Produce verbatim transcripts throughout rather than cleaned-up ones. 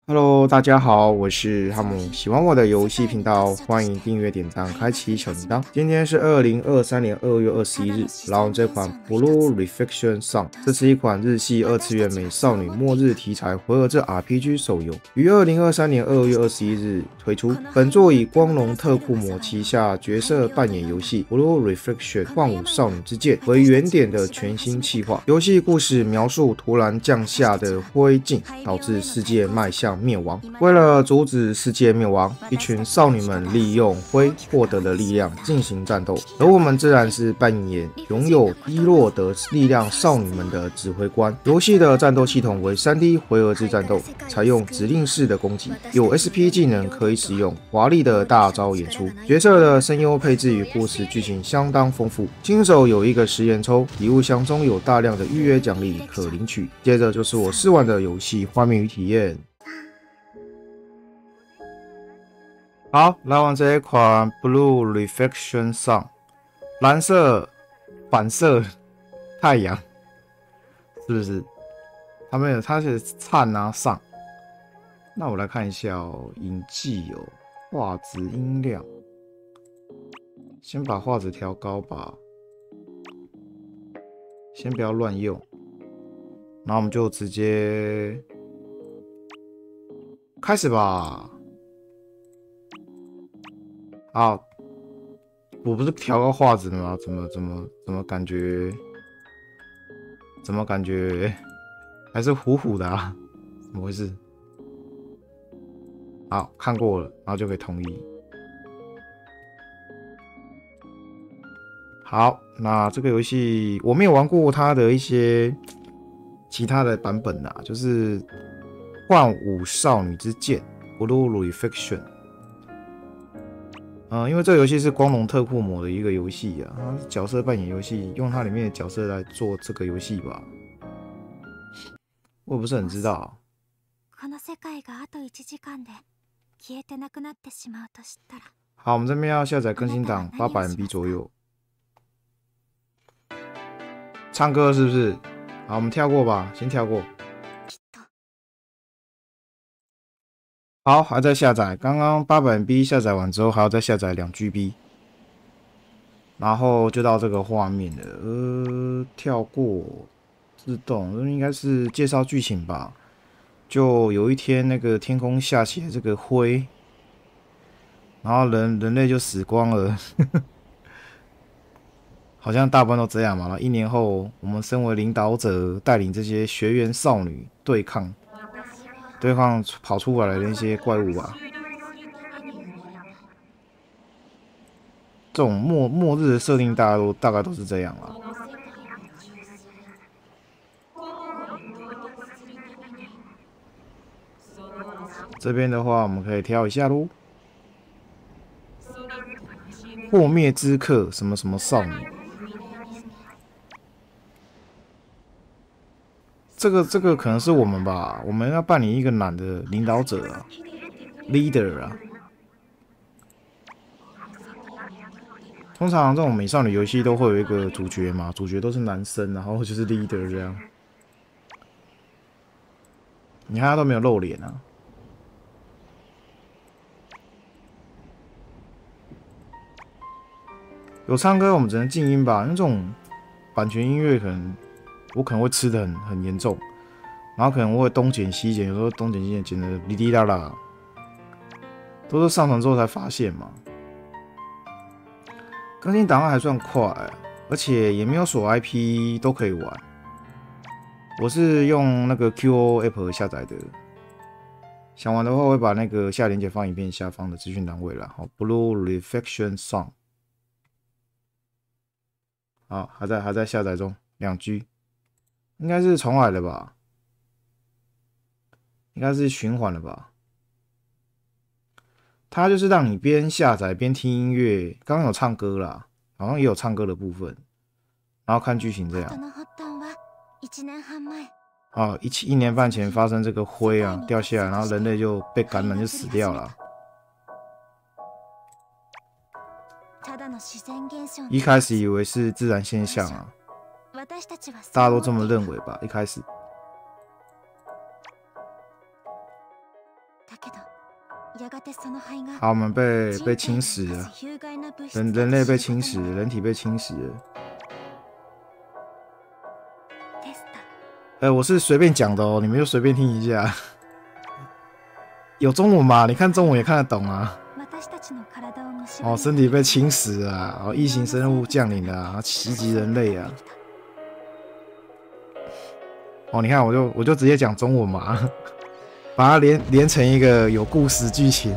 Hello，大家好，我是哈姆。喜欢我的游戏频道，欢迎订阅、点赞、开启小铃铛。今天是二零二三年二月二十一日，然后这款 Blue Reflection Song， 这是一款日系二次元美少女末日题材回合制 R P G 手游，于二零二三年二月二十一日推出。本作以光荣特库摩旗下角色扮演游戏 Blue Reflection 幻舞少女之剑为原点的全新企划。游戏故事描述突然降下的灰烬，导致世界迈向灭亡。为了阻止世界灭亡，一群少女们利用灰获得了力量进行战斗，而我们自然是扮演拥有低落的力量少女们的指挥官。游戏的战斗系统为 三 D 回合制战斗，采用指令式的攻击，有 S P 技能可以使用，华丽的大招演出。角色的声优配置与故事剧情相当丰富。新手有一个实验抽，礼物箱中有大量的预约奖励可领取。接着就是我试玩的游戏画面与体验。好，来玩这一款 Blue Reflection Song， 蓝色反射太阳，是不是？它没有，它是灿啊上。那我来看一下哦，影技哦，画质音量，先把画质调高吧，先不要乱用。然后我们就直接开始吧。啊，我不是调高画质的吗？怎么怎么怎么感觉？怎么感觉还是糊糊的啊？怎么回事？好，看过了，然后就可以同意。好，那这个游戏我没有玩过它的一些其他的版本啊，就是幻舞少女之剑 Blue Reflection。嗯，因为这个游戏是光荣特库摩的一个游戏啊，它是角色扮演游戏，用它里面的角色来做这个游戏吧，我也不是很知道。好，我们这边要下载更新档八百 M B 左右。唱歌是不是？好，我们跳过吧，先跳过。好，还在下载。刚刚八百 M B 下载完之后，还要再下载两 G B， 然后就到这个画面了。呃，跳过，自动，应该是介绍剧情吧。就有一天，那个天空下起了这个灰，然后人人类就死光了。好像大部分都这样嘛。然后一年后，我们身为领导者，带领这些学员少女对抗。对抗跑出来的那些怪物吧，这种末末日的设定，大家都大概都是这样啦。这边的话，我们可以挑一下喽。破灭之客，什么什么少女，这个这个可能是我们吧，我们要扮演一个男的领导者啊 ，leader 啊。通常这种美少女游戏都会有一个主角嘛，主角都是男生，然后就是 leader 这样。你看他都没有露脸啊。有唱歌我们只能静音吧，因为这种版权音乐可能我可能会吃的很很严重，然后可能我会东剪西剪，有时候东剪西剪剪的哩哩啦啦，都是上传之后才发现嘛。更新档案还算快，而且也没有锁 I P 都可以玩。我是用那个 Q O App 下载的，想玩的话我会把那个下链接放影片下方的资讯栏位啦。好 ，Blue Reflection Song。好，还在还在下载中，两 G， 应该是重来的吧？应该是循环了吧？它就是让你边下载边听音乐，刚刚有唱歌啦，好像也有唱歌的部分，然后看剧情这样。啊，一一年半前发生这个灰啊掉下来，然后人类就被感染就死掉了。一开始以为是自然现象啊，大家都这么认为吧？一开始。 好，我们被被侵蚀了，人人类被侵蚀了，人体被侵蚀了。哎、欸，我是随便讲的哦，你们就随便听一下。有中文吗？你看中文也看得懂啊。哦，身体被侵蚀了啊，哦，异形生物降临了啊，袭击人类啊。哦，你看，我就我就直接讲中文嘛，把它连连成一个有故事剧情。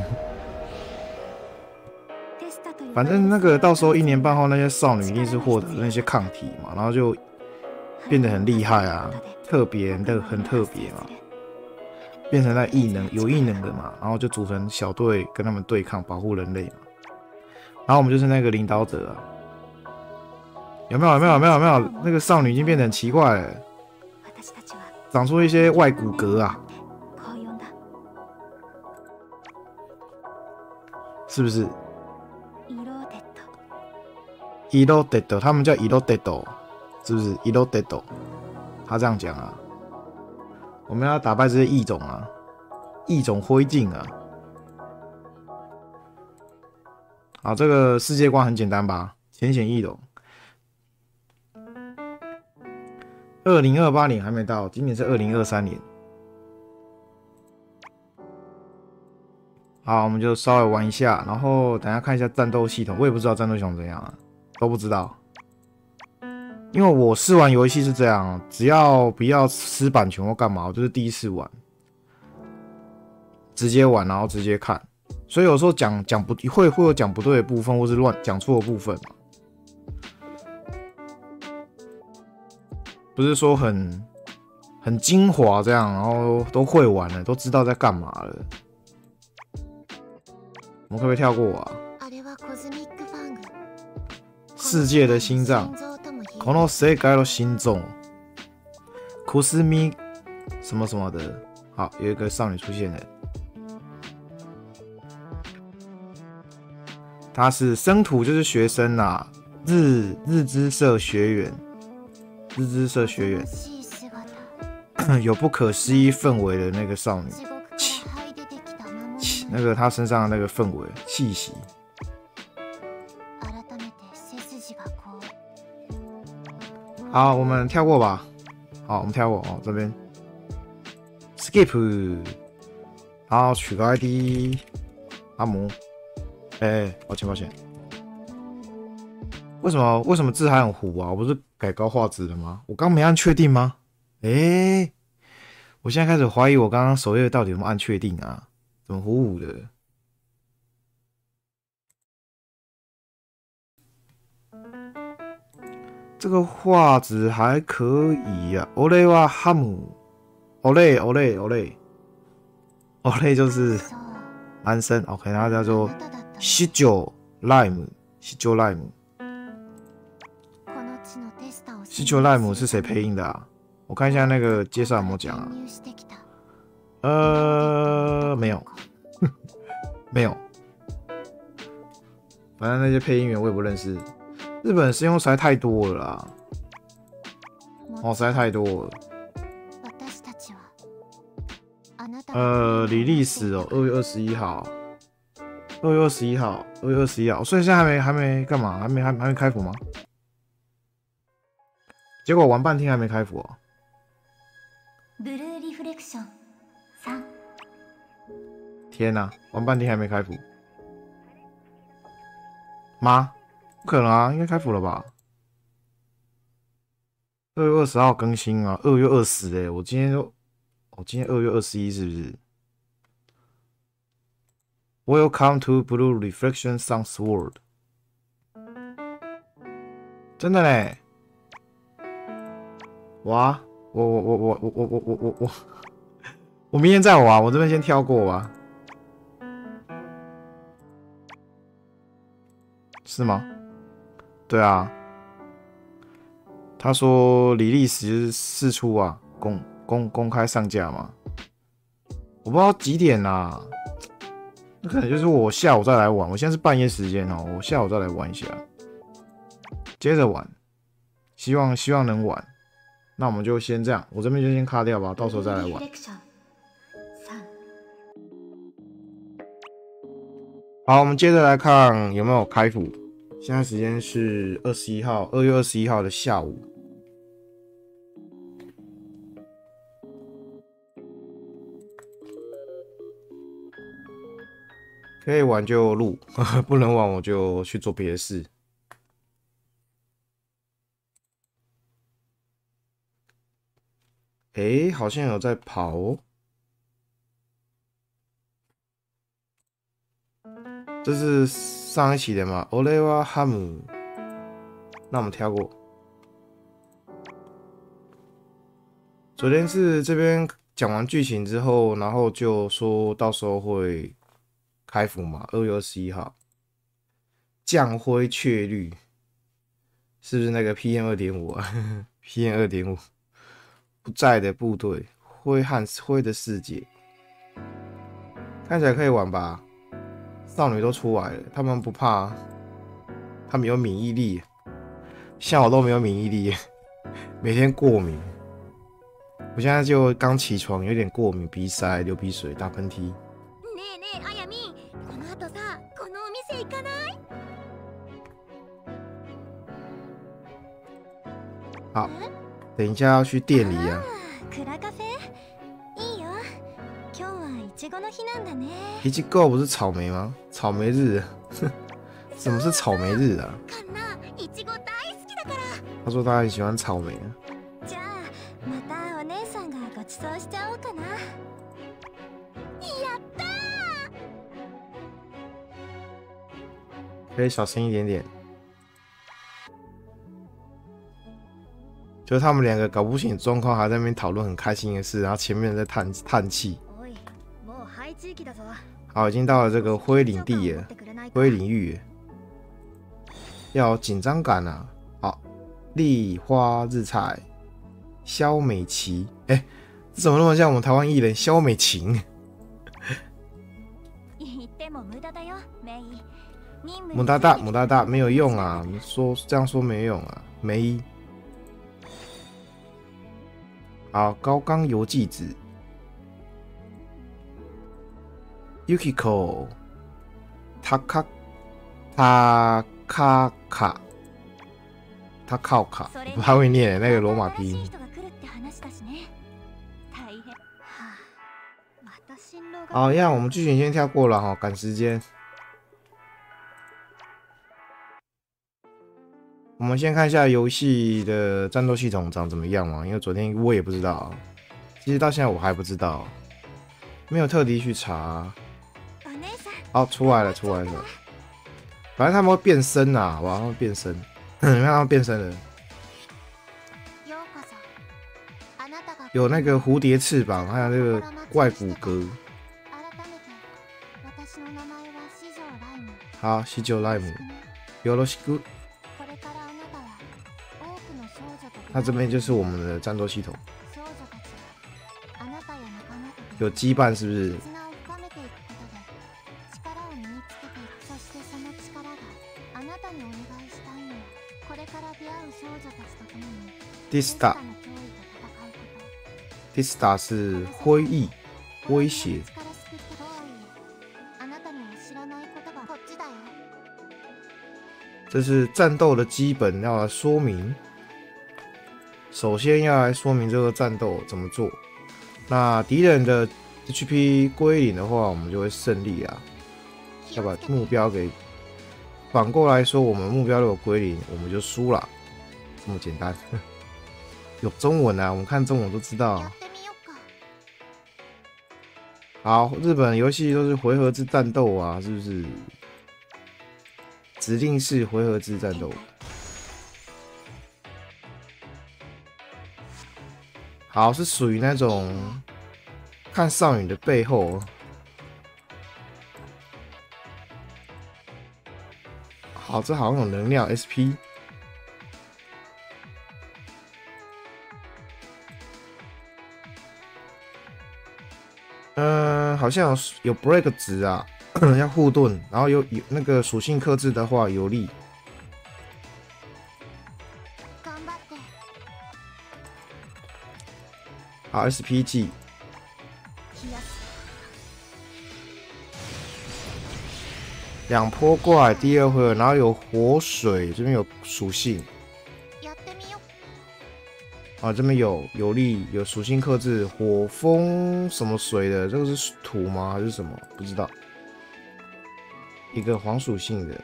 反正那个到时候一年半后，那些少女一定是获得那些抗体嘛，然后就变得很厉害啊，特别的很特别嘛，变成那异能有异能的嘛，然后就组成小队跟他们对抗，保护人类嘛。然后我们就是那个领导者啊，有没有？有没有？有没有？有没有？那个少女已经变得很奇怪了，长出一些外骨骼啊，是不是？伊洛德斗，他们叫伊洛德斗，是不是？伊洛德斗，他这样讲啊。我们要打败这些异种啊，异种灰烬啊。好，这个世界观很简单吧？浅显易懂。二零二八年还没到，今年是二零二三年。好，我们就稍微玩一下，然后等一下看一下战斗系统。我也不知道战斗系统怎样啊，都不知道。因为我试玩游戏是这样，只要不要吃版权或干嘛，我就是第一次玩，直接玩，然后直接看。所以有时候讲讲不会会有讲不对的部分，或是乱讲错的部分嘛。不是说很很精华这样，然后都会玩了，都知道在干嘛了。我们可不可以跳过啊？世界的心脏，この世界の心臓，コスミ什么什么的。好，有一个少女出现了。他是生徒，就是学生啊，日日之社学员，日之社学员有不可思议氛围的那个少女，那个她身上的那个氛围气息。好，我们跳过吧。好，我们跳过哦，这边 skip， 然后取个 I D， 阿姆。哎、欸，抱歉抱歉，为什么为什么字还很糊啊？我不是改高画质了吗？我刚没按确定吗？哎、欸，我现在开始怀疑我刚刚首页到底有没有按确定啊？怎么糊糊的？这个画质还可以啊。欧雷哇哈姆，欧雷欧雷欧雷，欧雷就是男生 ，OK， 他叫做。西九 Lime， 西九 Lime， 西九 Lime 是谁配音的啊？我看一下那个介绍有没有讲啊？呃，没有，没有。反正那些配音员我也不认识。日本声优实在太多了啦，哦，实在太多了。呃，李历史哦，二月二十一号。二月二十一号，二月二十一号，所以现在还没还没干嘛？还没还还没开服吗？结果玩半天还没开服哦。天哪、啊，玩半天还没开服吗？不可能啊，应该开服了吧？二月二十号更新啊，二月二十哎，我今天就，我、哦、今天二月二十一是不是？ Welcome to Blue Reflection Sun's World。真的嘞！哇，我我我我我我我我我我，我明天再玩，我这边先跳过吧。是吗？对啊。他说李历史释出啊，公公公开上架嘛。我不知道几点啊。那可能就是我下午再来玩，我现在是半夜时间哦，我下午再来玩一下，接着玩，希望希望能玩。那我们就先这样，我这边就先卡掉吧，到时候再来玩。 好，我们接着来看有没有开服。现在时间是二十一号，二月二十一号的下午。可以玩就录，不能玩我就去做别的事。哎、欸，好像有在跑哦。这是上一期的嘛 ？Olewa Ham。那我们跳过。昨天是这边讲完剧情之后，然后就说到时候会开服嘛，二月二十一号。降灰雀绿，是不是那个 P M 二点五 啊？P M 二点五不在的部队，灰汉灰的世界，看起来可以玩吧？少女都出来了，他们不怕，他们有免疫力，像我都没有免疫力，每天过敏。我现在就刚起床，有点过敏，鼻塞、流鼻水、打喷嚏。好，等一下要去店里啊。一季购不是草莓吗？草莓日，什么是草莓日啊？他说他很喜欢草莓啊。可以小声一点点。就是他们两个搞不清状况，还在那边讨论很开心的事，然后前面在叹叹气。好，已经到了这个灰领地了，灰领域了，要有紧张感啊！好，立花日菜，肖美琪，哎、欸，这怎么那么像我们台湾艺人肖美琴？母大大，母大大没有用啊！说这样说没用啊，没。好，高冈游纪子 ，Yukiko， Taka Takaka Takaka， 我不太会念那个罗马拼音。好，一样，我们剧情先跳过了哈，赶时间。我们先看一下游戏的战斗系统长怎么样嘛，因为昨天我也不知道，其实到现在我还不知道，没有特地去查。好，出来了，出来了。反正他们会变身啊，哇，他们变身，你看他们变身了，有那个蝴蝶翅膀，还有那个怪骨骼。好，西九莱姆，よろしく。那这边就是我们的战斗系统，有羁绊是不是？Dista Dista 是灰翼，威胁。这是战斗的基本要来说明。首先要来说明这个战斗怎么做。那敌人的 H P 归零的话，我们就会胜利啊。要把目标给反过来说，我们目标如果归零，我们就输了，这么简单。有中文啊，我们看中文都知道。好，日本游戏都是回合制战斗啊，是不是？指令式回合制战斗。好，是属于那种看少女的背后。好，这好像有能量 S P。嗯、呃，好像有有 break 值啊，要护盾，然后有有那个属性克制的话有力。好 ，S P G。 两波怪，第二回合，然后有火水，这边有属性。啊，这边有有力，有属性克制，火风什么水的，这个是土吗？还是什么？不知道。一个黄属性的。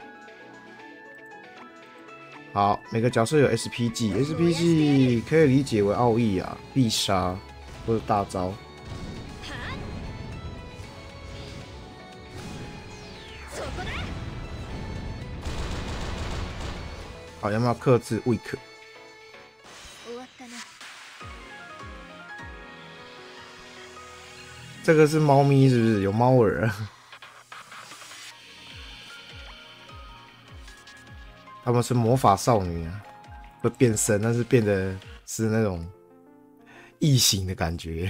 好，每个角色有 S P G，S P G 可以理解为奥义啊，必杀或者大招。好，要不要克制 weak？ 这个是猫咪是不是？有猫耳。他们是魔法少女啊，会变身，但是变得是那种异形的感觉。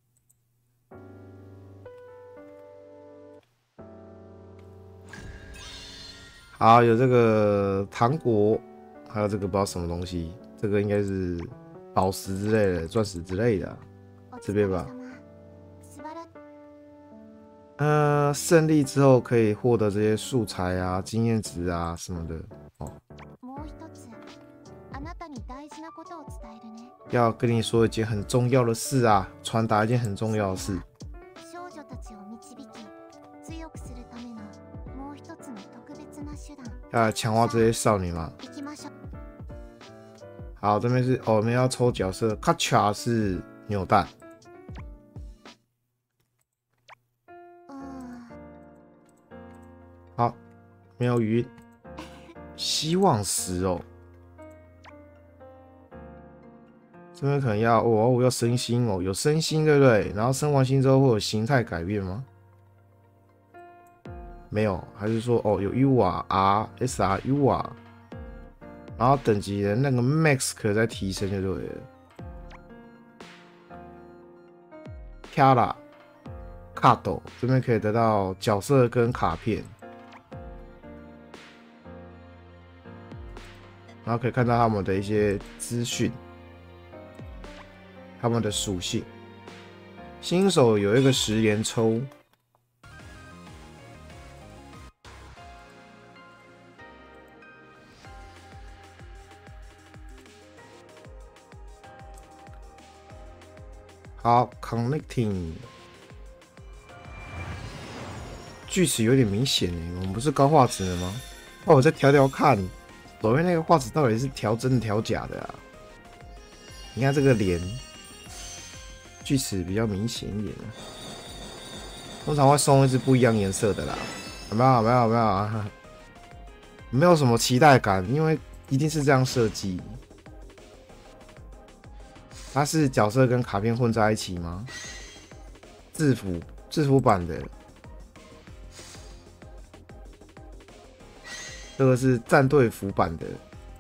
好，有这个糖果，还有这个不知道什么东西，这个应该是宝石之类的、钻石之类的、啊，这边吧。呃，胜利之后可以获得这些素材啊、经验值啊什么的。哦。要跟你说一件很重要的事啊，传达一件很重要的事。要强化这些少女吗？好，这边是哦，我们要抽角色，卡卡是扭蛋。好，没有语音，希望石哦。这边可能要哦，我要升星哦，有升星对不对？然后升完星之后会有形态改变吗？没有，还是说哦有 U 啊 R S R U 啊，然后等级的那个 Max 可以再提升就对了。Kara Card 这边可以得到角色跟卡片，然后可以看到他们的一些资讯。他们的属性，新手有一个十连抽，好 ，connecting， 锯齿有点明显诶，我们不是高画质了吗？那我再调调看，左边那个画质到底是调真的调假的啊？你看这个脸。锯齿比较明显一点，通常会送一只不一样颜色的啦。有没有？没有？没有啊？没有什么期待感，因为一定是这样设计。它是角色跟卡片混在一起吗？制服，制服版的。这个是战队服版的。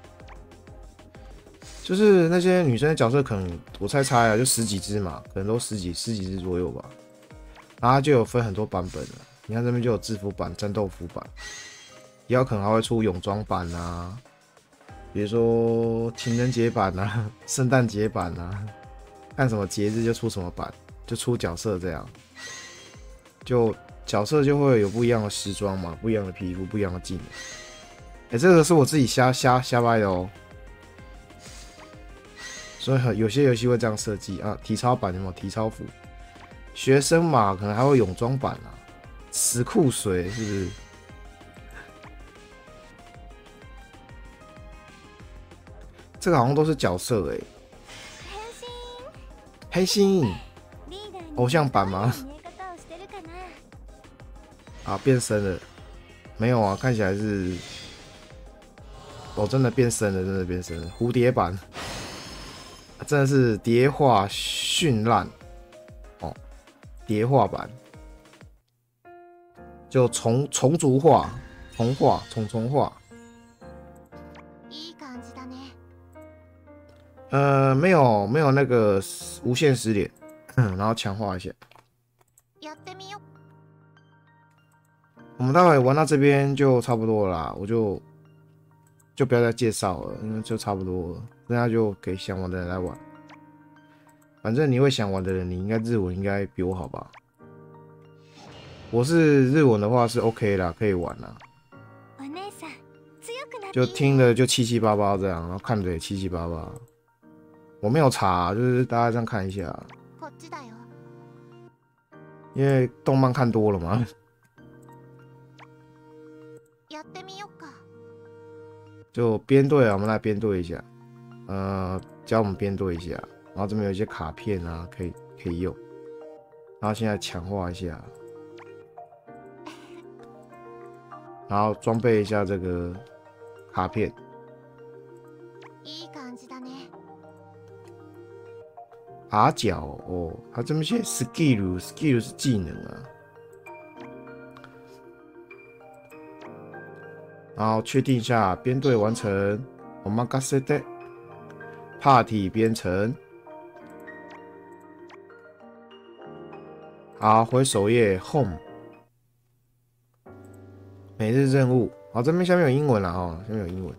就是那些女生的角色，可能我猜猜啊，就十几只嘛，可能都十几十几只左右吧。然后它就有分很多版本了。你看这边就有制服版、战斗服版，也有可能还会出泳装版啊，比如说情人节版啊、圣诞节版啊，看什么节日就出什么版，就出角色这样。就角色就会有不一样的时装嘛，不一样的皮肤，不一样的技能。哎、欸，这个是我自己瞎瞎瞎掰的哦。所以有些游戏会这样设计啊，体操版有没有体操服？学生嘛，可能还会泳装版啊，死库水是不是？这个好像都是角色哎、欸。黑心偶像版吗？啊，变身了？没有啊，看起来是，哦，真的变身了，真的变身了，蝴蝶版。真的是蝶化绚烂哦，蝶化版就重重组化、重化、重重化。呃，没有没有那个无限时点，然后强化一下。我们待会玩到这边就差不多了啦，我就就不要再介绍了，因为就差不多了。那他就给想玩的人来玩，反正你会想玩的人，你应该日文应该比我好吧？我是日文的话是 OK 啦，可以玩啦。 就听的就七七八八这样，然后看的也七七八八。我没有查，就是大家这样看一下，因为动漫看多了嘛。就编队啊，我们来编队一下，呃，教我们编队一下。然后这边有一些卡片啊，可以可以用。然后现在强化一下，然后装备一下这个卡片。阿角哦，它这边写 skill，skill 是技能啊。然后确定一下编队完成，我们 g a s e t party 编程。好，回首页 home， 每日任务。好，这边下面有英文了哦，下面有英文。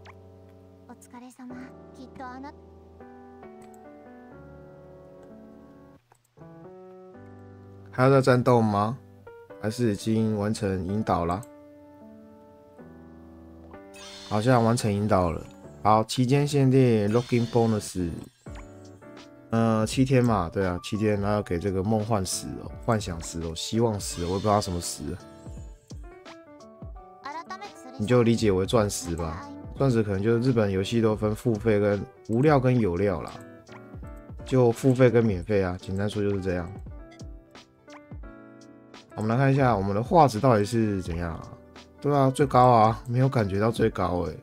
还要再战斗吗？还是已经完成引导了？好像完成引导了。好，期间限定 login bonus， 呃，七天嘛，对啊，七天，然后给这个梦幻石哦，幻想石哦，希望石，我也不知道什么石，你就理解为钻石吧。钻石可能就是日本游戏都分付费跟无料跟有料啦，就付费跟免费啊，简单说就是这样。我们来看一下我们的画质到底是怎样啊？对啊，最高啊，没有感觉到最高哎、欸。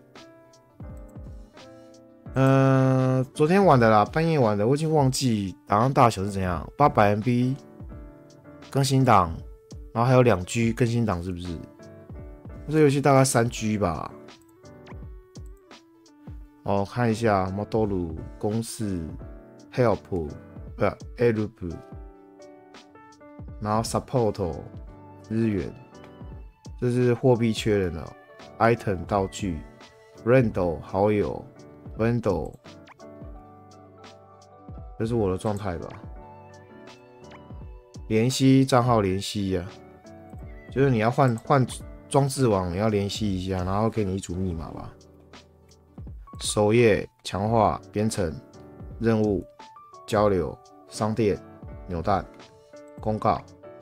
嗯、呃，昨天玩的啦，半夜玩的，我已经忘记档案大小是怎样，八百 M B 更新档，然后还有两 G 更新档，是不是？这游戏大概三 G 吧。哦，看一下 Model 公式 Help 不 Help， 然后 Support 日元。这是货币确认了 ，item 道具 ，Randall 好友 ，Randall， 这是我的状态吧？联系账号联系呀、啊，就是你要换换装置网，你要联系一下，然后给你一组密码吧。首页强化编程任务交流商店扭蛋公告。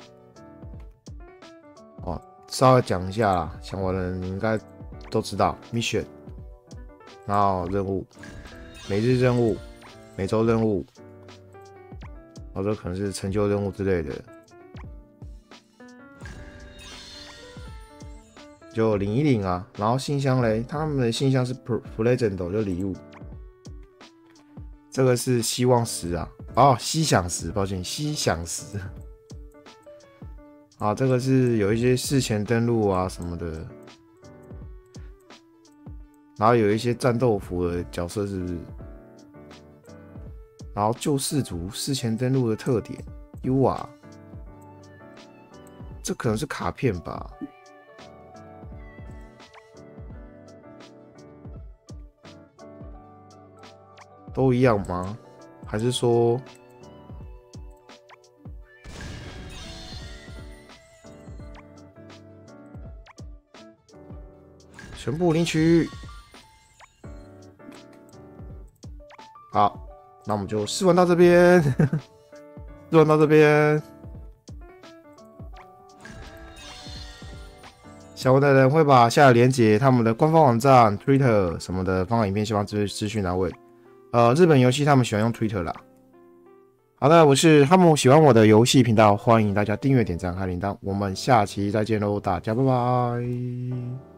哦。稍微讲一下啦，想玩的人你应该都知道 mission， 然后任务，每日任务，每周任务，或者可能是成就任务之类的，就领一领啊。然后信箱嘞，他们的信箱是 present 就礼物，这个是希望石啊，哦，西想石，抱歉，西想石。啊，这个是有一些事前登录啊什么的，然后有一些战斗服的角色是不是？然后救世主事前登录的特点 ，U 啊，这可能是卡片吧？都一样吗？还是说？全部领取。好，那我们就试玩到这边，试玩到这边。想玩的人会把下的连结、他们的官方网站、Twitter 什么的放在影片下方资资讯栏位。呃，日本游戏他们喜欢用 Twitter 啦。好的，我是哈姆，喜欢我的游戏频道，欢迎大家订阅、点赞、开铃铛。我们下期再见喽，大家拜拜。